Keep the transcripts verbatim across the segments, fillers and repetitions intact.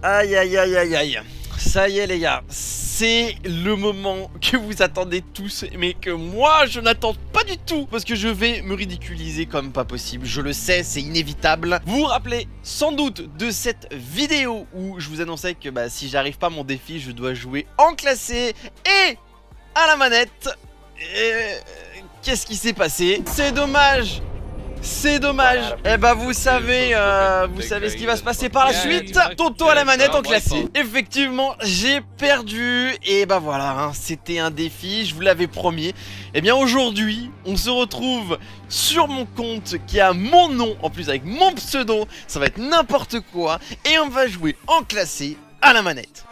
Aïe aïe aïe aïe aïe. Ça y est les gars, c'est le moment que vous attendez tous, mais que moi je n'attends pas du tout, parce que je vais me ridiculiser comme pas possible. Je le sais, c'est inévitable. Vous vous rappelez sans doute de cette vidéo où je vous annonçais que bah, si j'arrive pas à mon défi, je dois jouer en classé et à la manette. Qu'est-ce qui s'est passé? C'est dommage. C'est dommage. Eh bah vous savez, euh, vous savez ce qui va se passer par la suite. Toto à la manette en classé. Effectivement, j'ai perdu. Et bah voilà, hein, c'était un défi, je vous l'avais promis. Eh bien aujourd'hui, on se retrouve sur mon compte qui a mon nom, en plus avec mon pseudo. Ça va être n'importe quoi. Et on va jouer en classé à la manette.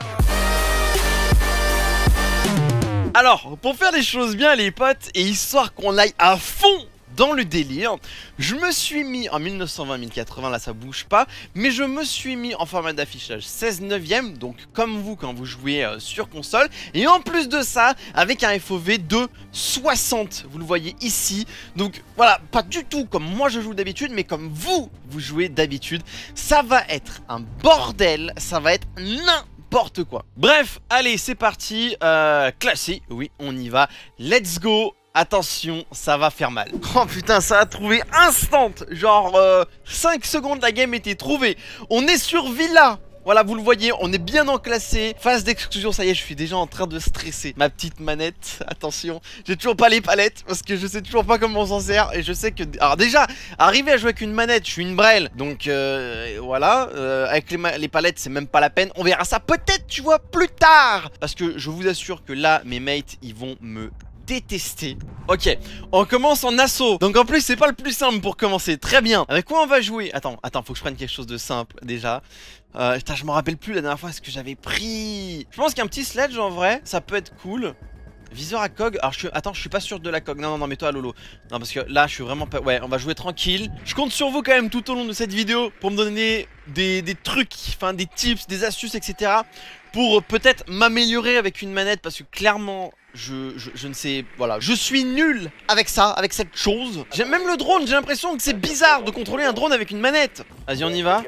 Alors, pour faire les choses bien les potes, et histoire qu'on aille à fond dans le délire, je me suis mis en mille neuf cent vingt mille quatre-vingts, là ça bouge pas, mais je me suis mis en format d'affichage seize neuvième, donc comme vous quand vous jouez euh, sur console, et en plus de ça, avec un F O V de soixante, vous le voyez ici, donc voilà, pas du tout comme moi je joue d'habitude, mais comme vous, vous jouez d'habitude, ça va être un bordel, ça va être n'importe quoi. Bref, allez c'est parti, euh, classé, oui on y va, let's go. Attention, ça va faire mal. Oh putain, ça a trouvé instant. Genre euh, cinq secondes, la game était trouvée. On est sur Villa. Voilà, vous le voyez, on est bien enclassé. Phase d'exclusion, ça y est, je suis déjà en train de stresser. Ma petite manette, attention. J'ai toujours pas les palettes parce que je sais toujours pas comment on s'en sert. Et je sais que... Alors déjà, arriver à jouer avec une manette, je suis une brêle. Donc euh, voilà, euh, avec les, les palettes, c'est même pas la peine. On verra ça peut-être, tu vois, plus tard. Parce que je vous assure que là, mes mates, ils vont me... détester. Ok, on commence en assaut. Donc en plus c'est pas le plus simple pour commencer. Très bien. Avec quoi on va jouer? Attends, attends, faut que je prenne quelque chose de simple déjà. Euh, putain, je me rappelle plus la dernière fois ce que j'avais pris. Je pense qu'un petit sledge en vrai, ça peut être cool. Viseur à cog. Alors je suis... Attends, je suis pas sûr de la cog. Non, non, non, mets-toi à Lolo. Non, parce que là je suis vraiment pas... Ouais, on va jouer tranquille. Je compte sur vous quand même tout au long de cette vidéo pour me donner des, des trucs, enfin des tips, des astuces, et cetera. Pour peut-être m'améliorer avec une manette parce que clairement... Je, je, je ne sais, voilà, je suis nul avec ça, avec cette chose. J'ai même le drone, j'ai l'impression que c'est bizarre de contrôler un drone avec une manette. Vas-y, on y va.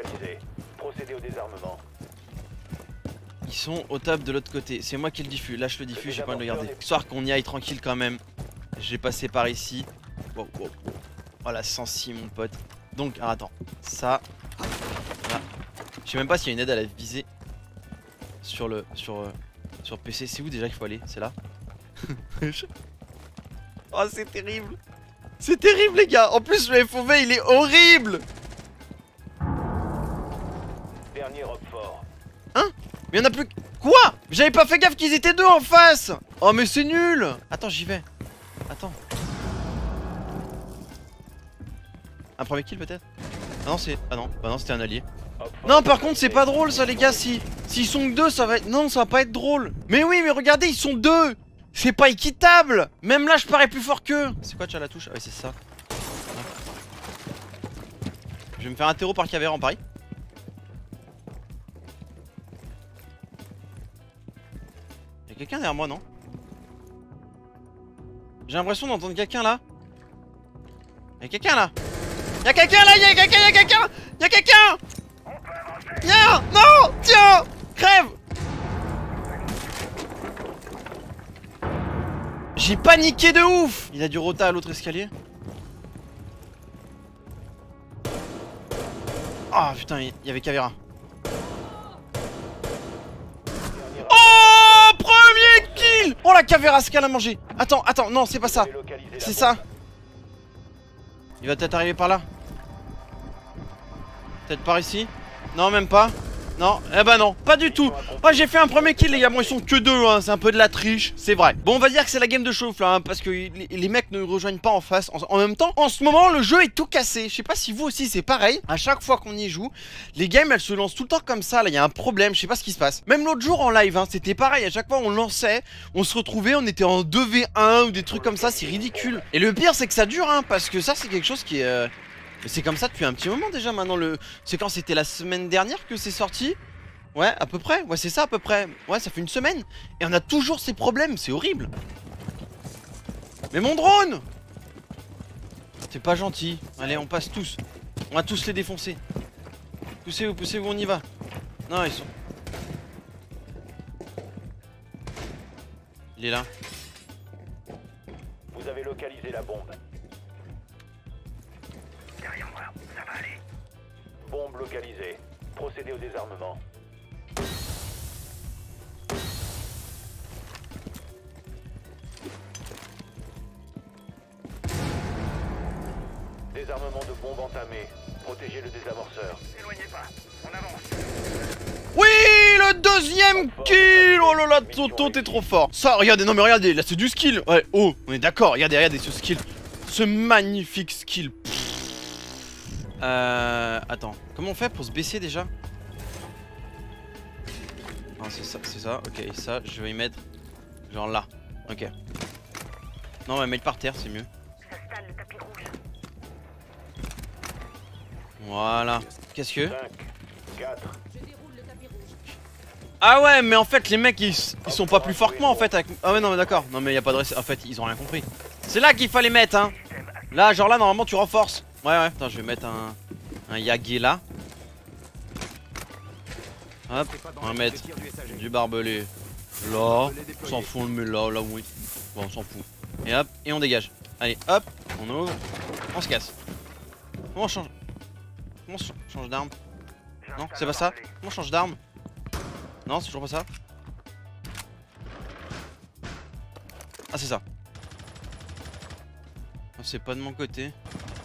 Ils sont au top de l'autre côté, c'est moi qui le diffuse, lâche le diffus, j'ai pas envie de le garder. Histoire qu'on y aille tranquille quand même. J'ai passé par ici. Wow, wow. Voilà, cent six mon pote. Donc, alors, attends, ça. Voilà. Je sais même pas s'il y a une aide à la visée. Sur le, sur, euh, sur P C, c'est où déjà qu'il faut aller? C'est là? Oh c'est terrible. C'est terrible les gars. En plus le F O V il est horrible. Dernier rock fort. Hein? Mais y'en a plus. Quoi? J'avais pas fait gaffe qu'ils étaient deux en face. Oh mais c'est nul. Attends j'y vais. Attends. Un premier kill peut-être? Ah non c'est... Ah non, bah non c'était un allié. Non par contre c'est pas drôle ça les gars. Si s'ils sont que deux ça va être... Non ça va pas être drôle. Mais oui mais regardez ils sont deux. C'est pas équitable. Même là je parais plus fort qu'eux. C'est quoi tu as la touche? Ah oui c'est ça. Je vais me faire un terreau par Cavéra en Paris. Y'a quelqu'un derrière moi non? J'ai l'impression d'entendre quelqu'un là. Y'a quelqu'un là. Y'a quelqu'un là. Y'a quelqu'un. Y'a quelqu'un. Y'a quelqu'un. Y'a. Non. Tiens. Crève. J'ai paniqué de ouf. Il a du rota à l'autre escalier. Ah oh, putain, il y avait Cavéra. Oh premier kill. Oh la Cavéra ce qu'elle a mangé. Attends, attends, non c'est pas ça. C'est ça. Il va peut-être arriver par là. Peut-être par ici. Non même pas. Non, eh bah non, pas du tout. Ah j'ai fait un premier kill les gars, moi ils sont que deux hein, c'est un peu de la triche, c'est vrai. Bon on va dire que c'est la game de chauffe là, hein, parce que les, les mecs ne rejoignent pas en face. En, en même temps, en ce moment le jeu est tout cassé. Je sais pas si vous aussi c'est pareil. À chaque fois qu'on y joue, les games elles se lancent tout le temps comme ça. Là il y a un problème, je sais pas ce qui se passe. Même l'autre jour en live, hein, c'était pareil. À chaque fois on lançait, on se retrouvait, on était en deux v un ou des trucs comme ça, c'est ridicule. Et le pire c'est que ça dure, hein, parce que ça c'est quelque chose qui est... Euh... Mais c'est comme ça depuis un petit moment déjà maintenant. Le... C'est quand c'était la semaine dernière que c'est sorti? Ouais, à peu près, ouais c'est ça à peu près. Ouais ça fait une semaine. Et on a toujours ces problèmes, c'est horrible. Mais mon drone! C'est pas gentil. Allez on passe tous. On va tous les défoncer. Poussez-vous, poussez-vous, on y va. Non ils sont... Il est là. Vous avez localisé la bombe. Derrière moi, ça va aller. Bombe localisée. Procédez au désarmement. Désarmement de bombe entamé. Protégez le désamorceur. Éloignez pas, on avance. Oui, le deuxième kill. Oh là là, Toto, t'es trop fort. Ça, regardez, non mais regardez, là c'est du skill. Ouais, oh, on est d'accord, regardez, regardez ce skill. Ce magnifique skill. Euh... Attends, comment on fait pour se baisser déjà? Non, c'est ça, c'est ça, ok, et ça, je vais y mettre genre là, ok. Non, on va mettre par terre, c'est mieux. Ça stalle le tapis rouge. Voilà. Qu'est-ce que... cinq, quatre. Ah ouais, mais en fait les mecs ils, ils sont pas plus forts que moi en fait avec... Ah ouais non mais d'accord, non mais y a pas de ré... En fait ils ont rien compris. C'est là qu'il fallait mettre hein. Là genre là normalement tu renforces. Ouais ouais, attends je vais mettre un... Un Yagé là. Hop, on va mettre du barbelé. Là, on s'en fout, on le met là, là oui. Bon on s'en fout. Et hop, et on dégage. Allez hop, on ouvre, on se casse. Comment on change? Comment on change d'arme? Non c'est pas ça? Comment on change d'arme? Non, c'est toujours pas ça. Ah, c'est ça. Oh, c'est pas de mon côté.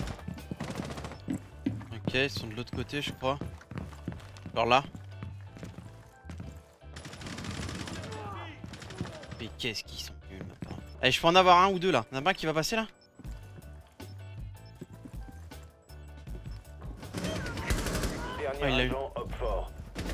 Ok, ils sont de l'autre côté, je crois. Alors là. Mais qu'est-ce qu'ils sont nuls maintenant. Allez, je peux en avoir un ou deux là. Il y en a pas un qui va passer là? Dernier Ah, il l'a eu. agent Hopfort.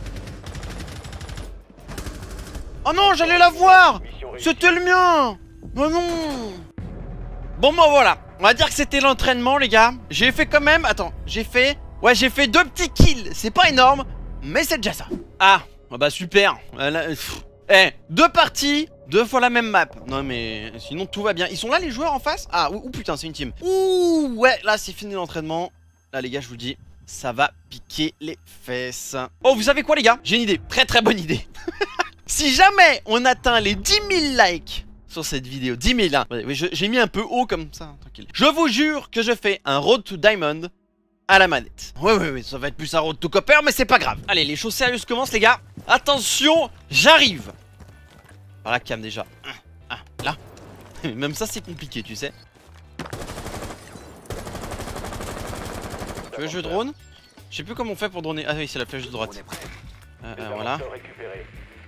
Oh non, j'allais la voir! Mission réussie. C'était le mien! Oh non! Bon, bah voilà. On va dire que c'était l'entraînement, les gars. J'ai fait quand même. Attends, j'ai fait. Ouais, j'ai fait deux petits kills. C'est pas énorme, mais c'est déjà ça. Ah, oh bah super. Eh, deux parties, deux fois la même map. Non, mais sinon tout va bien. Ils sont là, les joueurs en face? Ah, ou putain, c'est une team. Ouh, ouais, là, c'est fini l'entraînement. Là, les gars, je vous dis, ça va piquer les fesses. Oh, vous savez quoi, les gars? J'ai une idée. Très, très bonne idée. Si jamais on atteint les dix mille likes sur cette vidéo, dix mille, hein, j'ai mis un peu haut comme ça, tranquille. Je vous jure que je fais un Road to Diamond à la manette. Ouais, ouais, ouais, ça va être plus un Road to Copper, mais c'est pas grave. Allez, les choses sérieuses commencent, les gars. Attention, j'arrive. Par la cam déjà. Ah, là. Même ça, c'est compliqué, tu sais. Tu veux que je drone? Je sais plus comment on fait pour droner. Ah oui, c'est la flèche de droite. Euh, euh, voilà. Récupéré.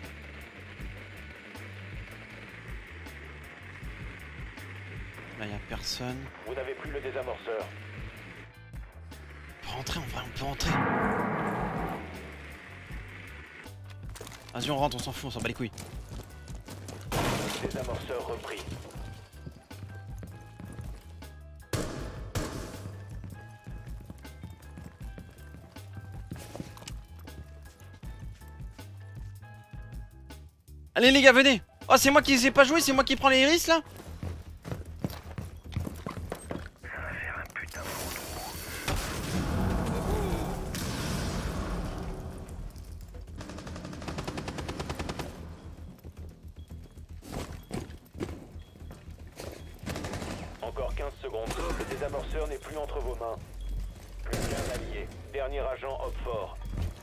Là, y a personne. Vous n'avez plus le désamorceur. On peut rentrer, en vrai, on peut rentrer. Vas-y, on rentre, on s'en fout, on s'en bat les couilles. Désamorceur repris. Allez, les gars, venez. Oh, c'est moi qui les ai pas joués, c'est moi qui prends les iris là. Encore quinze secondes. Le désamorceur n'est plus entre vos mains. Plus qu'un allié. Dernier agent Hopfort.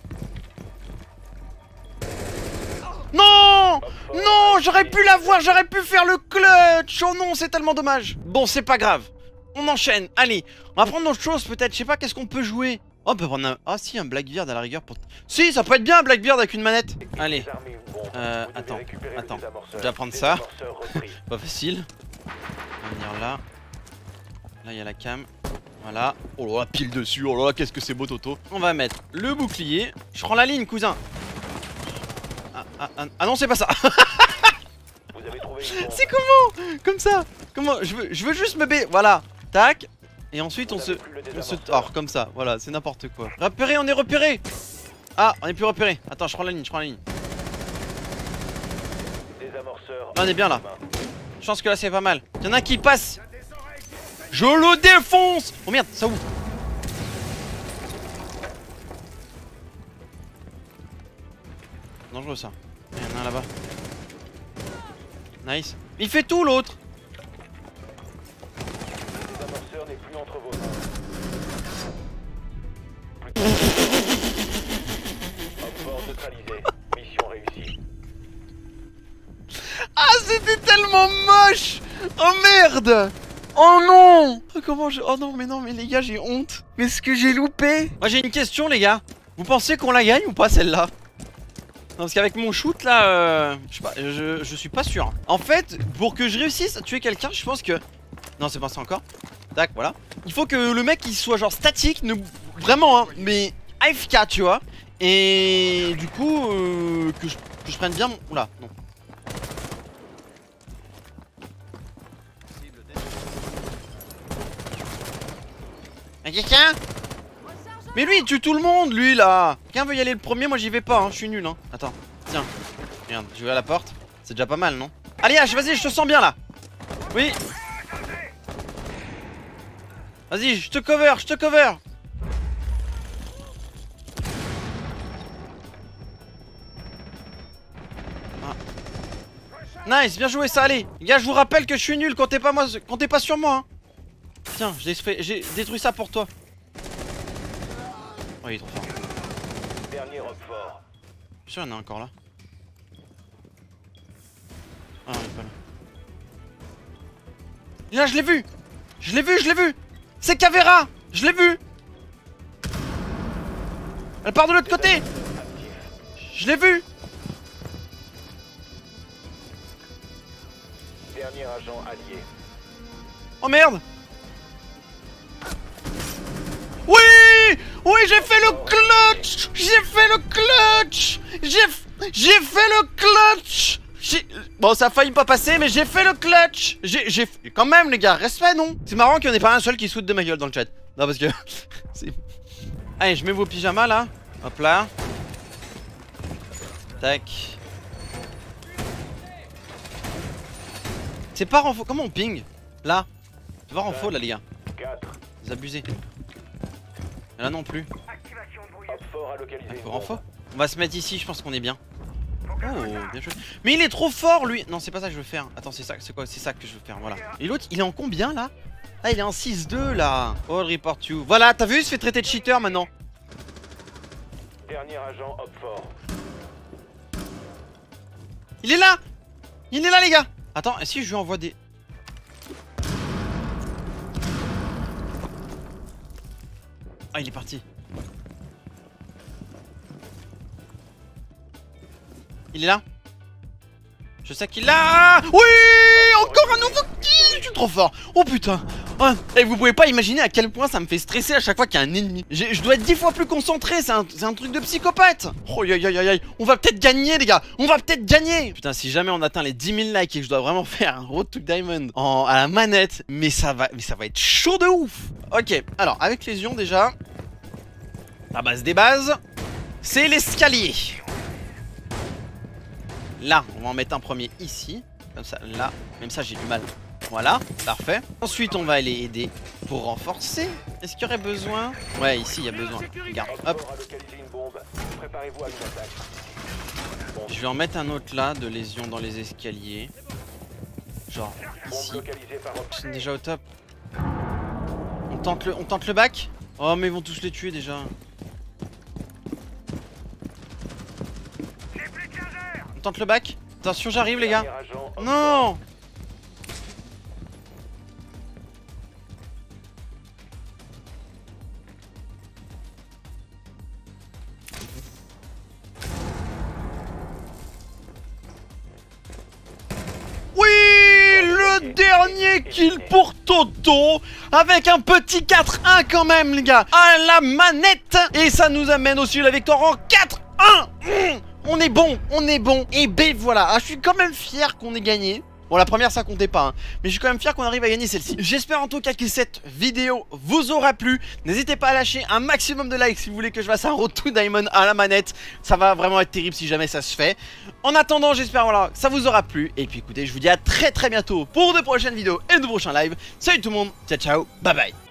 Non! Non, j'aurais pu l'avoir, j'aurais pu faire le clutch. Oh non, c'est tellement dommage. Bon, c'est pas grave. On enchaîne. Allez, on va prendre autre chose peut-être. Je sais pas, qu'est-ce qu'on peut jouer? Oh, on peut prendre un... Ah si, un Blackbeard à la rigueur pour... Si, ça peut être bien un Blackbeard avec une manette. Allez. Euh, attends, attends. Je vais prendre ça. Pas facile. On va venir là. Là, il y a la cam. Voilà. Oh là là, pile dessus. Oh là là, qu'est-ce que c'est beau, Toto. On va mettre le bouclier. Je prends la ligne, cousin. Ah, ah, ah, ah non, c'est pas ça. C'est comment? Comme ça. Comment? Je veux, je veux juste me b. Voilà. Tac. Et ensuite on se, on se tord comme ça. Voilà, c'est n'importe quoi. Repéré, on est repéré. Ah, on est plus repéré. Attends, je prends la ligne, je prends la ligne. Là, on est bien là. Je pense que là c'est pas mal. Il y en a un qui passe. Je le défonce. Oh merde, ça ouvre. Dangereux ça. Il y en a un là-bas. Nice. Il fait tout l'autre. Le désamorceur n'est plus entre vos mains. Fort neutralisé. Mission réussie. Ah, c'était tellement moche. Oh merde. Oh non. Oh, comment je... Oh non, mais non, mais les gars, j'ai honte. Qu'est-ce que j'ai loupé? Moi, j'ai une question, les gars. Vous pensez qu'on la gagne ou pas, celle-là? Non, parce qu'avec mon shoot, là, euh, je sais pas, je, je suis pas sûr. En fait, pour que je réussisse à tuer quelqu'un, je pense que... Non, c'est pas ça encore. Tac, voilà. Il faut que le mec, il soit genre statique, ne... vraiment, hein, mais A F K, tu vois. Et du coup, euh, que, je, que je prenne bien mon... Oula, non. Y'a quelqu'un? Mais lui il tue tout le monde, lui là. Quelqu'un veut y aller le premier, moi j'y vais pas, hein. Je suis nul, hein. Attends, tiens. Regarde, je vais à la porte. C'est déjà pas mal, non? Allez H, vas-y, je te sens bien là. Oui. Vas-y, je te cover, je te cover. Ah. Nice, bien joué ça, allez. Les gars, je vous rappelle que je suis nul, comptez pas, moi, comptez pas sur moi, hein. Tiens, j'ai détruit ça pour toi. Oh, il est trop fort. Dernier rock fort. Je suis sûr, il y en a encore là. Ah, il est pas là. Là, je l'ai vu. Je l'ai vu, je l'ai vu. C'est Caveira. Je l'ai vu. Elle part de l'autre côté. Je l'ai vu. Dernier agent allié. Oh merde. Oui. Oui, j'ai fait le clutch. J'ai fait le clutch. J'ai j'ai fait le clutch. Bon, ça a failli pas passer, mais j'ai fait le clutch. J'ai j'ai quand même, les gars, respect, non? C'est marrant qu'il n'y en ait pas un seul qui saute de ma gueule dans le chat. Non, parce que allez, je mets vos pyjamas là. Hop là. Tac. C'est pas en faux. Comment on ping? Là. C'est pas en faux là, les gars. Vous abusez. Là non plus. Ah, faut renfort. On va se mettre ici, je pense qu'on est bien. Oh, bien joué. Mais il est trop fort lui. Non, c'est pas ça que je veux faire. Attends, c'est ça, c'est quoi? C'est ça que je veux faire, voilà. Et l'autre, il est en combien là? Ah, il est en six deux là. All report you. Voilà, t'as vu, il se fait traiter de cheater maintenant. Dernier agent hop fort. Il est là. Il est là, les gars. Attends, et si je lui envoie des... Ah, il est parti. Il est là. Je sais qu'il l'a. Oui. Encore un nouveau kill. Je suis trop fort. Oh putain. Ah. Et vous pouvez pas imaginer à quel point ça me fait stresser à chaque fois qu'il y a un ennemi. Je dois être dix fois plus concentré. C'est un, un truc de psychopathe. Oh aïe aïe aïe aïe. On va peut-être gagner, les gars. On va peut-être gagner. Putain, si jamais on atteint les dix mille likes et que je dois vraiment faire un Road to Diamond en, à la manette, mais ça va, mais ça va être chaud de ouf. Ok, alors avec les ions déjà, la base des bases, c'est l'escalier. Là, on va en mettre un premier ici, comme ça, là, même ça j'ai du mal. Voilà, parfait. Ensuite, on va aller aider pour renforcer. Est-ce qu'il y aurait besoin? Ouais, ici il y a besoin. Regarde, hop. Je vais en mettre un autre là, de lésion dans les escaliers. Genre ici. Ils sont déjà au top. On tente le, on tente le back. Oh, mais ils vont tous les tuer déjà. On tente le back. Attention, j'arrive, les gars. Non. Oui, le dernier kill pour Toto, avec un petit quatre un quand même, les gars, à la manette. Et ça nous amène aussi la victoire en quatre un. mmh, On est bon, on est bon. Et B, voilà, ah, je suis quand même fier qu'on ait gagné. Bon, la première ça comptait pas, hein. Mais je suis quand même fier qu'on arrive à gagner celle-ci. J'espère en tout cas que cette vidéo vous aura plu. N'hésitez pas à lâcher un maximum de likes si vous voulez que je fasse un Road to Diamond à la manette. Ça va vraiment être terrible si jamais ça se fait. En attendant, j'espère voilà, que ça vous aura plu. Et puis écoutez, je vous dis à très très bientôt pour de prochaines vidéos et de prochains lives. Salut tout le monde, ciao ciao, bye bye.